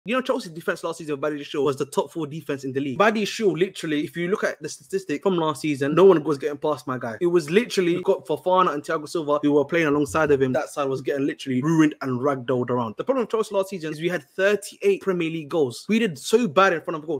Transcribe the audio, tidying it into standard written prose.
You know, Chelsea's defense last season of Badiashile was the top 4 defense in the league. Badiashile, literally, if you look at the statistic from last season, no one was getting past my guy. It was literally got Fofana and Thiago Silva who were playing alongside of him. That side was getting literally ruined and ragdolled around. The problem with Chelsea last season is we had 38 Premier League goals. We did so bad in front of goal.